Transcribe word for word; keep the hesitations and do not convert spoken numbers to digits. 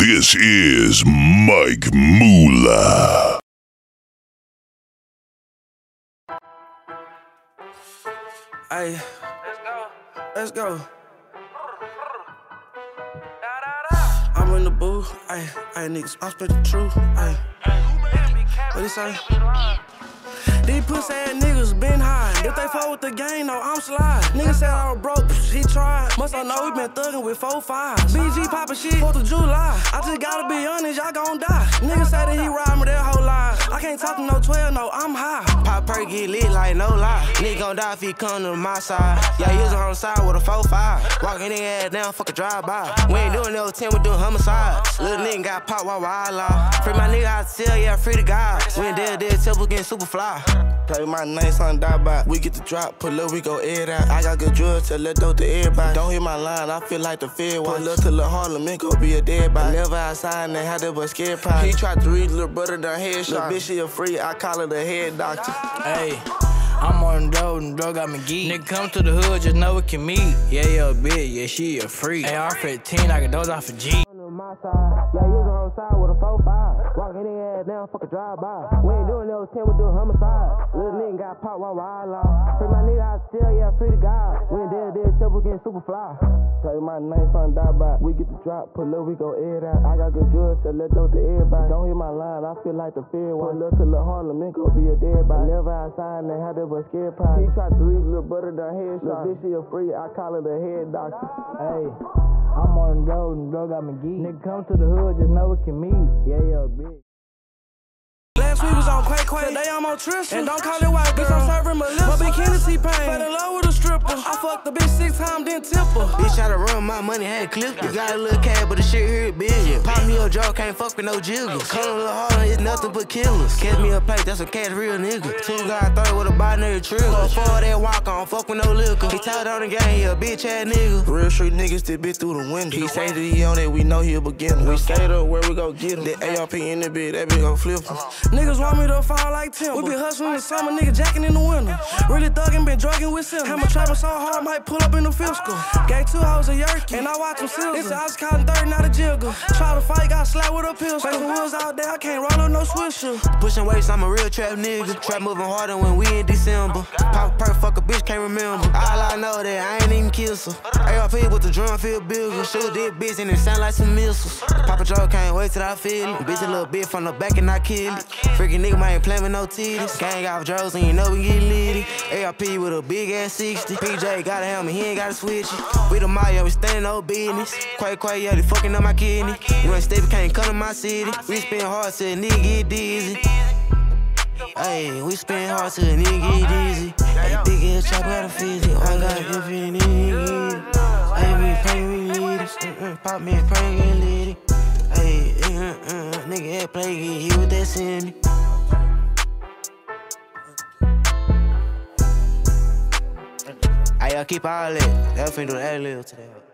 This is Mike Moolah. Hey, let's go. Let's go. I'm in the booth. Hey, hey, niggas, I spit the truth. Hey, what you say? These pussy ass niggas been high. If they fuck with the game, no, I'm slide. Niggas said I was broke, he tried. Must I know we been thuggin' with four fives. B G poppin' shit, fourth of July. I just gotta be honest, y'all gon' die. Niggas say that he ride me their whole life. I can't talk to no twelve, no, I'm high. Pop perk get lit like no lie. Nigga gon' die if he come to my side. Yeah, he was on the side with a four five. Walking in ass down, fuck a drive-by. We ain't doing no ten, we doing homicides. Little nigga got popped while I law. Free my nigga out to sell, yeah, free the God. We ain't dead, dead, temple getting super fly. Play with my name, something die by. We get the drop, pull up, we go air out. I got good drugs, tell let dope to everybody. Don't hit my line, I feel like the Fed watch. Pull up to Lil' Harlem, and go be a dead body. Never outside, and they had that but scared pie. He tried to read little brother down headshot. Little bitch, she a free, I call her the head doctor. Hey, I'm on the road and drug got me geek. Nigga come to the hood, just know we can meet. Yeah, yeah, bitch, yeah, she a freak. Hey, I'm fifteen, I can doze off a G. My side, yeah, he's on the side with a four five. Walking in ass down, fuck a drive-by. We ain't doing no ten, we doing homicide. Little nigga got popped while I law. Free my nigga out still, yeah, free the God. We ain't dead, dead, temple getting super fly. Play my name, something die by. We get the drop, pull up, we go air out. I got good drugs, tell let dope to everybody. Don't hit my line, I feel like the Fed watch. Pull up to Lil' Harlem, and go be a dead body. Never outside, and they had that but scared pie. He tried to read little brother down headshot. Little bitch, she a free, I call her the head doctor. Hey, I'm on the road and drug got me geek. Nigga come to the hood, just know we can meet. Yeah, yeah, bitch. Last week was on Quake Quake, today I'm on Tristan. And don't call it white girl, bitch, I'm serving Melissa. My bikini T-Pain, fell in love with a stripper. I fucked the bitch six times, then tip her. Bitch tried to run my money, had clipped it. Got a little cash, but the shit here is big. Pop me a jaw, can't fuck with no jiggers. Come a little harder, it's nothing but killers. Catch me a plate, that's a cash real nigga. Two guys thirty with a binary trigger. Before that walk on, fuck with no liquor. He told on the game, he a bitch ass nigga. Real street niggas that bitch through the window. He say that he on it, we know he a beginner. We skate up where we go get him. That A R P in the bitch, that bitch gon' flip him. Niggas want me to fall like timber. We been hustling in the summer, nigga jacking in the winter. Really thuggin', been drugging with Simba. Hammer trapping so hard, might pull up in the fiscal. Gave two hoes a yerky, and I watch them silver. It's I was counting thirty, not a jigger. Try to fight, got slapped with a pistol. Facing woods out there, I can't roll up no swisher. Pushing weights, I'm a real trap nigga. Trap moving harder when we in December. Pop a perk, fuck a bitch, can't remember. All I know that I ain't even kiss her. A R P with the drum feel bigger. Shoot this bitch and it sound like some missiles. Papa Joe can't wait till I feel it. Bitch a little bit from the back and I kill it. Freaking nigga, man, ain't playing with no titties. Gang off drugs and you know we get litty. A R P with a big ass sixty. P J got a helmet, he ain't gotta switch it. We the Mayo, we standing no business. Quay Quay, yeah, they fucking up my kidney. You ain't stable, can't come to my city. We spend hard till a nigga get dizzy. Hey, we spend hard till a nigga get dizzy. Hey, big ass chop got a fizzy. I got a good feeling, nigga. Hey, me pray me need it. Pop me and pray get litty. Hey, uh, uh, nigga, that play get hit with that Cindy. I keep all that. That finna do that little today.